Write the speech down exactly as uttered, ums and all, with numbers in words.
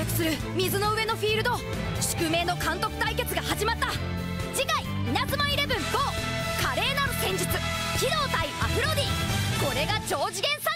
躍する水の上のフィールド、宿命の監督対決が始まった。次回稲妻イレブンゴー華麗なる戦術、ヒロ対アフロディ、これが超次元サ